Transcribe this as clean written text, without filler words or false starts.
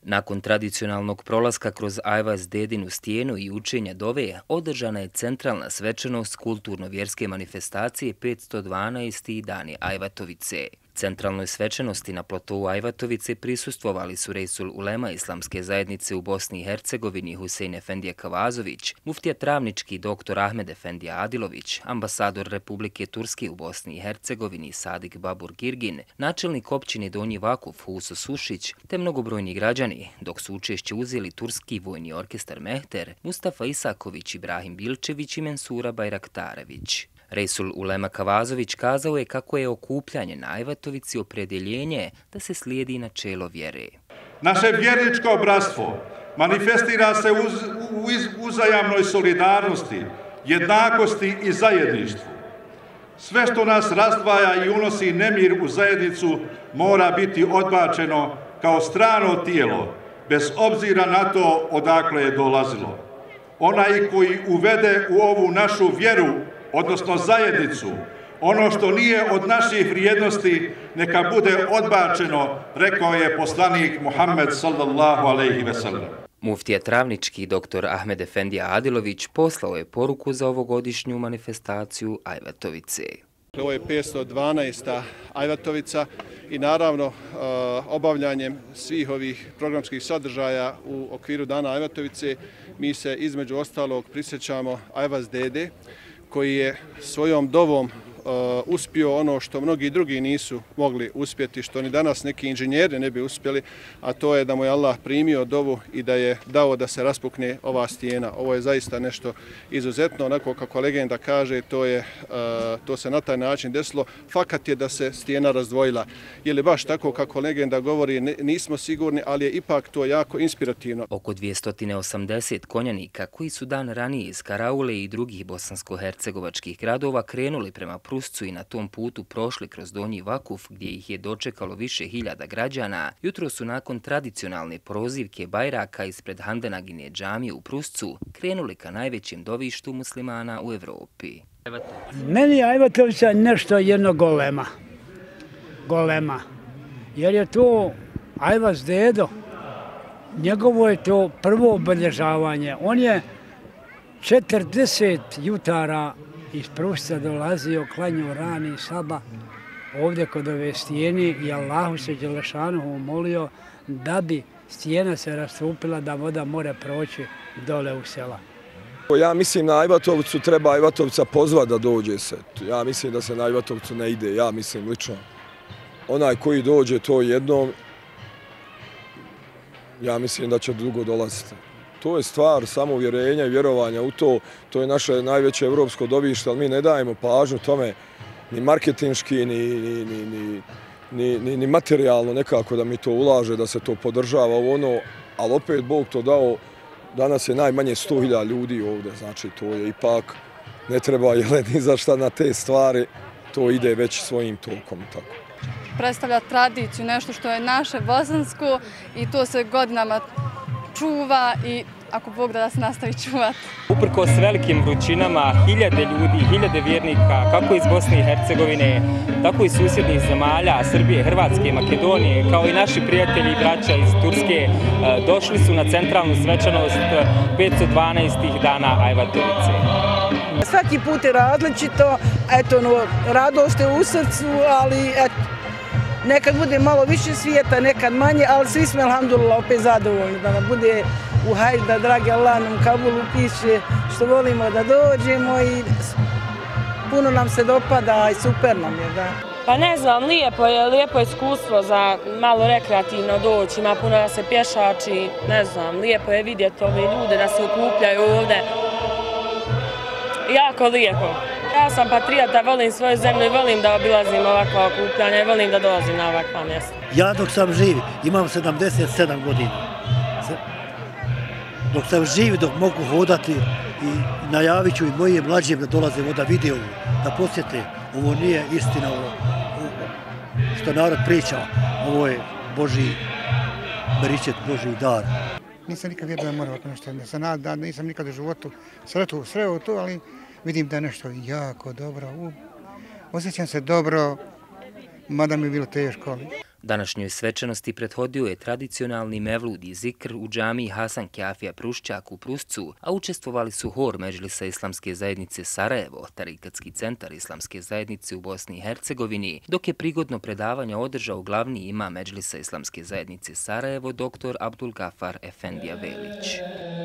Nakon tradicionalnog prolaska kroz Ajvaz Dedinu stijenu i učenja dove, održana je centralna svečanost kulturno-vjerske manifestacije 512. Dani Ajvatovice. Centralnoj svečanosti na platovu Ajvatovice prisustvovali su Reisul Ulema Islamske zajednice u Bosni i Hercegovini Husein Efendija Kavazović, muftija Travnički dr. Ahmed Efendija Adilović, ambasador Republike Turske u Bosni i Hercegovini Sadik Babur Girgin, načelnik općine Donji Vakuf Huso Sušić, te mnogobrojni građani, dok su učešće uzeli Turski vojni orkestar Mehter, Mustafa Isaković, Ibrahim Bilčević i Mensura Bajraktarević. Reisul Ulema Kavazović kazao je kako je okupljanje na Ajvatovici opredjeljenje da se slijedi načelo vjere. Naše vjerničko bratstvo manifestira se u uzajamnoj solidarnosti, jednakosti i zajedništvu. Sve što nas razdvaja i unosi nemir u zajednicu mora biti odbačeno kao strano tijelo, bez obzira na to odakle je dolazilo. Onaj koji uvede u ovu našu vjeru, odnosno zajednicu, ono što nije od naših vrijednosti, neka bude odbačeno, rekao je poslanik Muhammed sallallahu alejhi ve sellem. Muftija Travnički dr. Ahmed Efendija Adilović poslao je poruku za ovogodišnju manifestaciju Ajvatovice. Ovo je 512. Ajvatovica i naravno obavljanjem svih ovih programskih sadržaja u okviru Dana Ajvatovice mi se između ostalog prisjećamo Ajvaz Dede koji je svojom dovom uspio ono što mnogi drugi nisu mogli uspjeti, što ni danas neki inženjeri ne bi uspjeli, a to je da mu je Allah primio dovu i da je dao da se raspukne ova stijena. Ovo je zaista nešto izuzetno, onako kako legenda kaže, to se na taj način desilo. Fakat je da se stijena razdvojila. Je li baš tako kako legenda govori, nismo sigurni, ali je ipak to jako inspirativno. Oko 280 konjanika koji su dan ranije iz Karaule i drugih bosansko-hercegovačkih gradova krenuli prema Pruscu i na tom putu prošli kroz Donji Vakuf gdje ih je dočekalo više hiljada građana, jutro su nakon tradicionalne prozivke bajraka ispred Handenagine džamije u Pruscu krenuli ka najvećem dovištu muslimana u Evropi. Meni je Ajvatovica nešto jedno golema, jer je to Ajvaz Dedo, njegovo je to prvo obilježavanje. On je 40 jutara iz Prusca dolazio, klanjao rani saba ovdje kod ove stijene i Allahu se Đelešanohu molio da bi stijena se rastupila, da voda more proći dole u sela. Ja mislim na Ajvatovicu treba Ajvatovca pozvati da dođe se. Ja mislim da se na Ajvatovcu ne ide, ja mislim lično. Onaj koji dođe to jednom, ja mislim da će dugo dolaziti. To je stvar samouvjerenja i vjerovanja u to. To je naše najveće evropsko dovište, ali mi ne dajemo pažnju tome ni marketinški, ni materijalno nekako da mi to ulaže, da se to podržava u ono, ali opet Bog to dao, danas je najmanje 100.000 ljudi ovdje, znači to je ipak, ne treba ni za šta na te stvari, to ide već svojim tokom. Tako. Predstavlja tradiciju, nešto što je naše bosansko i to se godinama čuva i ako Bog da se nastavi čuvati. Uprkos velikim vrućinama, hiljade ljudi, hiljade vjernika, kako iz Bosne i Hercegovine, tako i susjednih zemalja, Srbije, Hrvatske, Makedonije, kao i naši prijatelji i braća iz Turske, došli su na centralnu svečanost 512. Dana Ajvatovice. Svaki put je različito, radost je u srcu, ali nekad bude malo više svijeta, nekad manje, ali svi smo, alhamdulillah, opet zadovoljni da nam bude u hajde, da dragi Allah nam Kabulu piše što volimo da dođemo i puno nam se dopada i super nam je, da. Pa ne znam, lijepo iskustvo za malo rekreativno doći, ima puno da se pješači, ne znam, lijepo je vidjeti ove ljude da se okupljaju ovdje. Jako lijepo. Ja sam patriota, volim svoju zemlju i volim da obilazim ovakva okupljanja i volim da dolazim na ovakva mjesta. Ja dok sam živ, imam 77 godina. Dok sam živ, dok mogu hodati i najavit ću i moje mlađe da dolaze da vide ovo, da posjete. Ovo nije istina, što narod priča, ovo je Božji beričet, Božji dar. Nisam nikad vjerovao da mora ovako nešto, nisam nikad u životu sreo to, ali vidim da je nešto jako dobro. Osjećam se dobro, mada mi je bilo teško. Današnjoj svečanosti prethodio je tradicionalni mevlud i zikr u džamiji Hasan Kjafija Prušćak u Pruscu, a učestvovali su hor Medžlisa Islamske zajednice Sarajevo, Tarikatski centar Islamske zajednice u Bosni i Hercegovini, dok je prigodno predavanje održao glavni imam Medžlisa Islamske zajednice Sarajevo, dr. Abdul Gafar Efendija Velić.